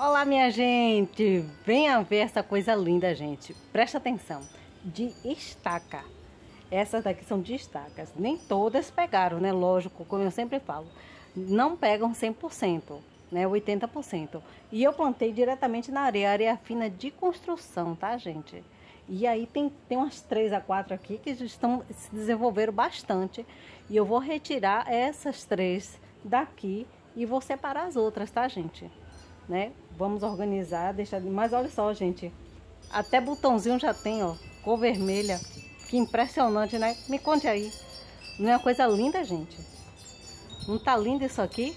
Olá, minha gente! Venha ver essa coisa linda, gente. Presta atenção. De estaca. Essas daqui são de estacas. Nem todas pegaram, né? Lógico, como eu sempre falo. Não pegam 100%, né? 80%. E eu plantei diretamente na areia fina de construção, tá, gente? E aí tem umas 3 a 4 aqui que se desenvolveram bastante. E eu vou retirar essas 3 daqui e vou separar as outras, tá, gente? Né? Vamos organizar, deixar. Mas olha só, gente, até botãozinho já tem, ó, cor vermelha. Que impressionante, né? Me conte aí. Não é uma coisa linda, gente? Não tá lindo isso aqui?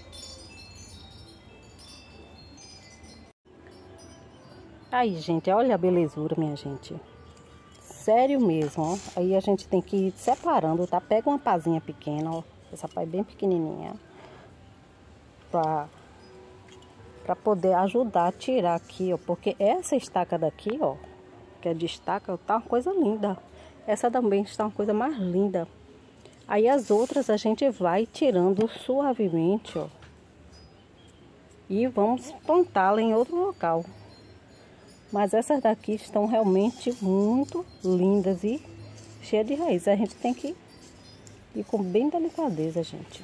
Aí, gente, olha a belezura, minha gente. Sério mesmo, ó. Aí a gente tem que ir separando, tá? Pega uma pazinha pequena, ó. Essa pá é bem pequenininha. Pra poder ajudar a tirar aqui, ó. Porque essa estaca daqui, ó, que é de estaca, tá uma coisa linda. Essa também está uma coisa mais linda. Aí as outras a gente vai tirando suavemente, ó. E vamos plantá-la em outro local. Mas essas daqui estão realmente muito lindas e cheias de raiz. A gente tem que ir com bem delicadeza, gente.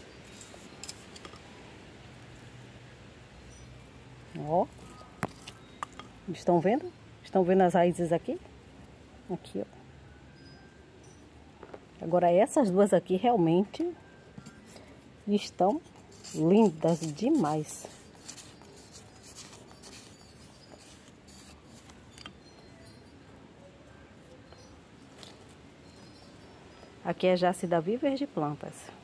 Ó. Estão vendo? Estão vendo as raízes aqui? Aqui, ó. Agora essas duas aqui realmente estão lindas demais. Aqui é Jaci Davi Verde Plantas.